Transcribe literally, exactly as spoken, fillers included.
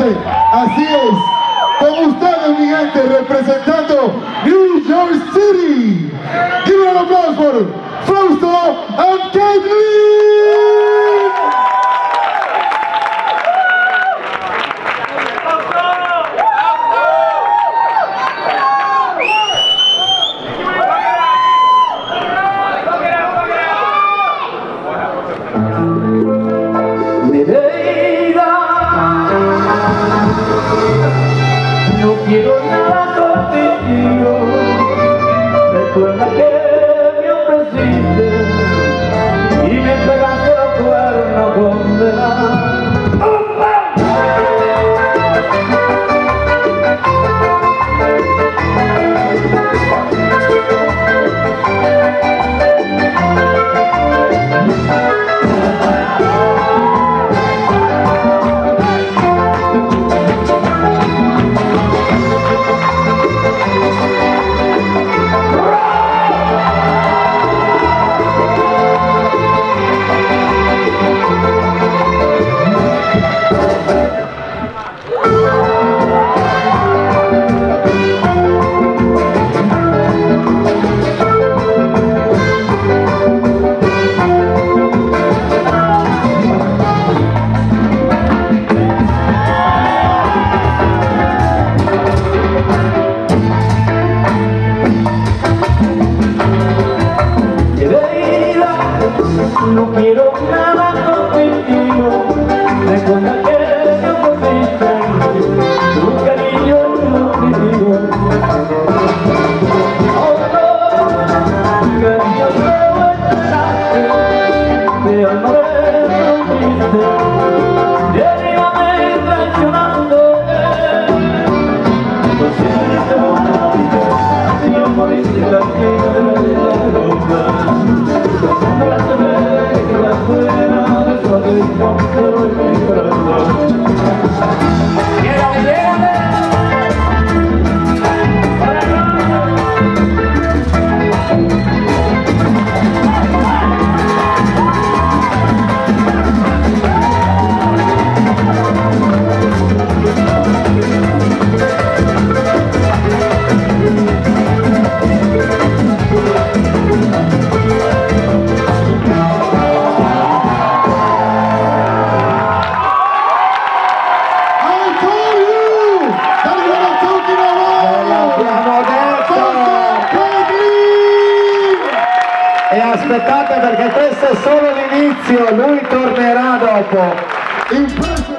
gente, así es. Con ustedes, mi gente, representando New York City. Give un aplauso por Fausto and Caitlin. No quiero nada contigo. Recuerda que me ofreciste y me entregaste a cuerno condenado. No quiero nada contigo. Recuerda que me ofreciste tu cariño contigo. Oh no, cariño solo entregaste, pero no me rompiste. Llévame traicionándote. No siento nada, si no moriste la vida de la loca. E aspettate perché questo è solo l'inizio, lui tornerà dopo.